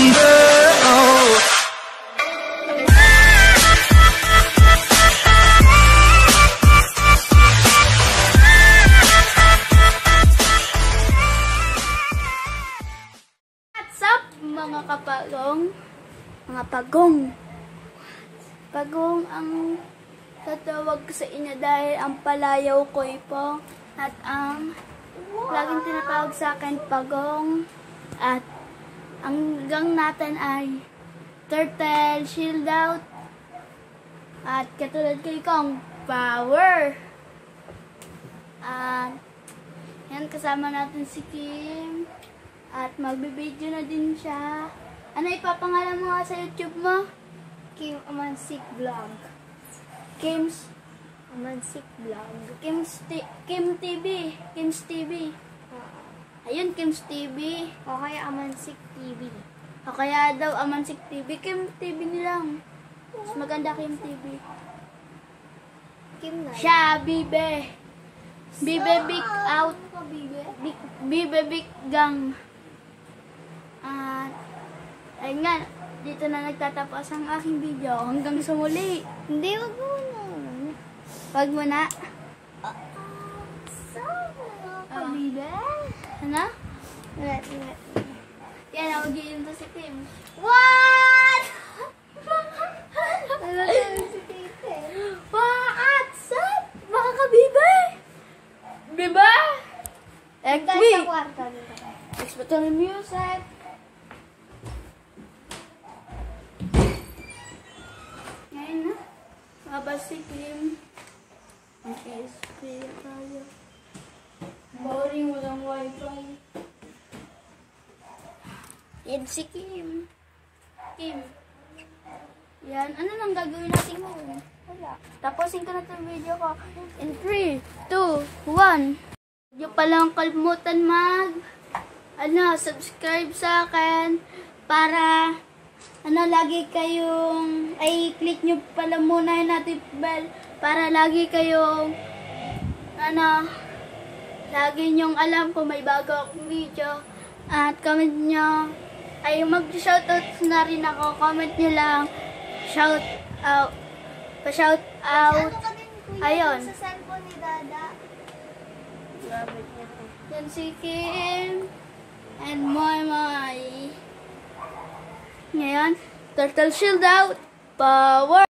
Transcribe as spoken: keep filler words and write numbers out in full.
remember. Oh. What's up mga kapagong? Mga pagong. Pagong ang tatawag ko sa inyo dahil ang palayaw ko po at ang laging tinatawag sa akin pagong at ang gang natin ay turtle shield out at katulad kay Kong power at yan kasama natin si Kim at magbibideo na din siya. Ano ipapangalan mo nga sa YouTube mo? Kim Amansik Vlog. Kim's Amansik Vlog. Kim's T Kim T V. Kim's T V. Ayun, Kim's T V. O kaya Amansik T V. O kaya daw Amansik T V. Kim T V nilang. Mas maganda Kim T V. Kim na. Siya, Bibe. Bibe Big Out. Bibe? Big, Bibe Big Gang. At, ayun nga, dito na nagtatapos ang aking video. Hanggang sa muli. Hindi, wag mo na. Wag mo na. So, Bibe? Ano? Wait, wait. Yan, mag-iinto si Kim. What? Ano sabi si Tite? What's up? Mga kabibe? Biba? X B. Dahil sa kwarto dito. Expert on music. Ngayon na. Mabas si Kim. Ang S P tayo. Boring, walang wifi. Yan si Kim. Kim. Yan. Ano nang gagawin natin mo? Wala. Tapusin ko na itong video ko. In three, two, one. Hindi pa lang kalimutan mag ano, subscribe sa akin para ano, lagi kayong ay, click nyo pala muna yung natin bell para lagi kayong ano, lagi nyong alam kung may bago akong video at comment nyo ay mag-shoutout na rin ako. Comment nyo lang shout out pa-shout out. Ano ka din, kuya? Ayun. Sa cellphone ni Dada. Yan si Kim and my my. Ngayon, turtle shield out. Power.